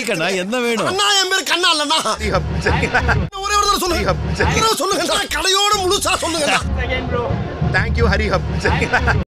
கண்ணா என்ன வேணும்? அண்ணா என் பேர் கண்ணா இல்லண்ணா. ஒரே ஒரு தடவை சொல்லுங்க. சொல்லுங்க கடையோட முழுசா சொல்லுங்க. Thank you Hari hub.